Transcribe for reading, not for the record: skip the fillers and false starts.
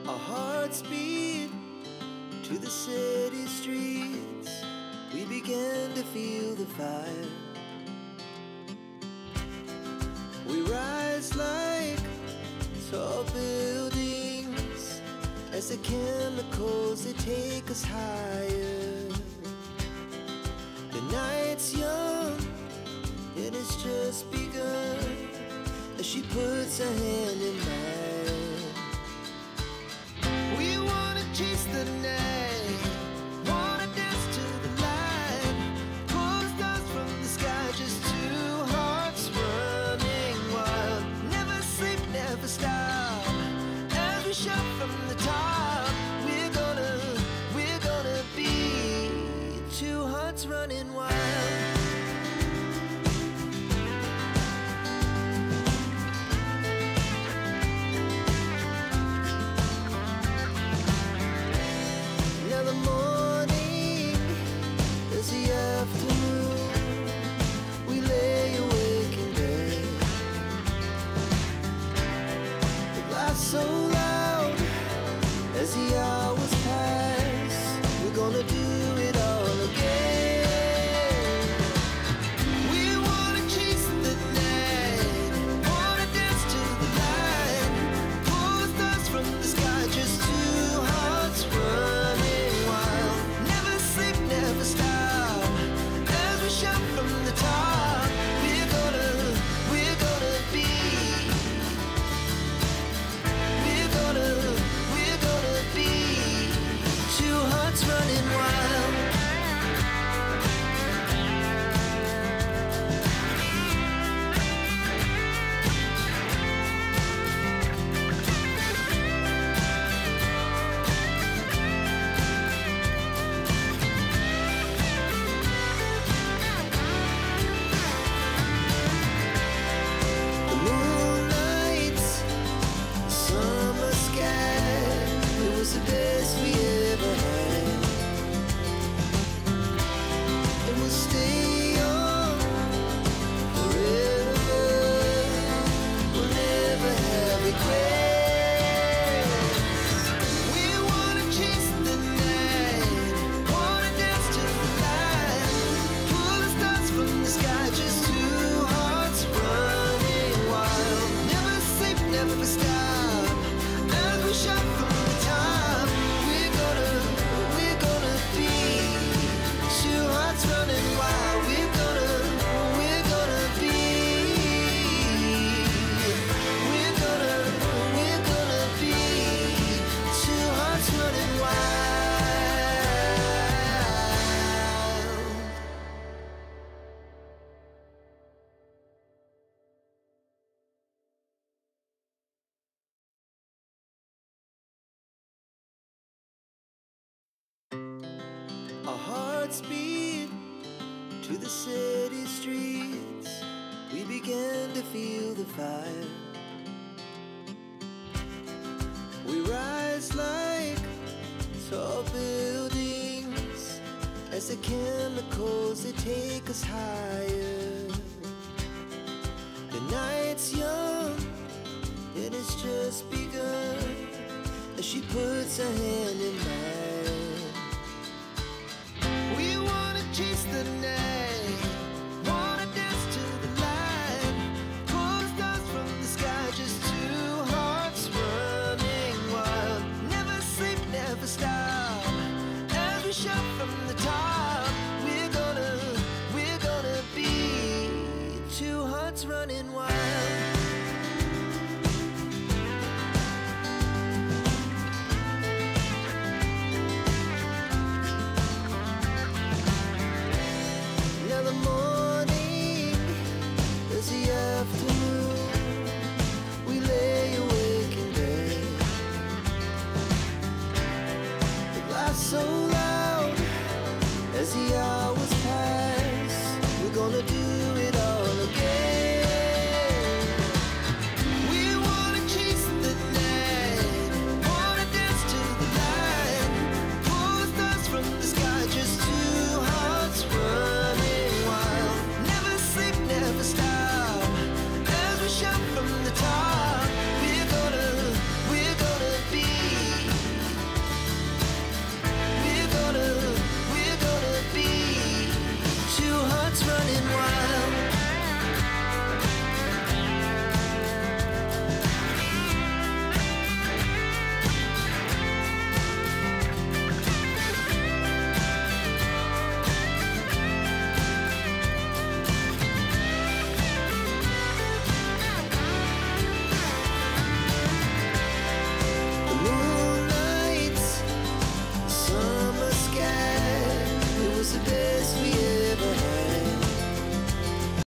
Our hearts beat to the city streets. We began to feel the fire. We rise like tall buildings as the chemicals, they take us higher. The night's young, it has just begun, as she puts her hand in mine. We wanna chase the night, wanna dance to the light, pull the stars from the sky, just two hearts running wild. Never sleep, never stop, as we shout from the top. We're gonna be two hearts running wild. The morning is the afternoon. We lay awake in bed. The laughs so loud as the hours pass. We're gonna do it all again. We wanna chase the night, wanna dance to the light, pull the stars from the sky, just two hearts running. Never stop, as we shout from the top. We're gonna be, we're gonna be two hearts running wild. The best we ever had, and we'll stay young forever. We'll never have regrets. We wanna chase the night, wanna dance to the light, pull the stars from the sky, just two hearts running wild. Never sleep, never stop, as we shout from the top. Running wild, we're gonna be, we're gonna be two hearts running wild. Our hearts beat to the city streets. We began to feel the fire. We rise like tall buildings as the chemicals, they take us higher. The night's young, it has just begun, as she puts her hand in mine.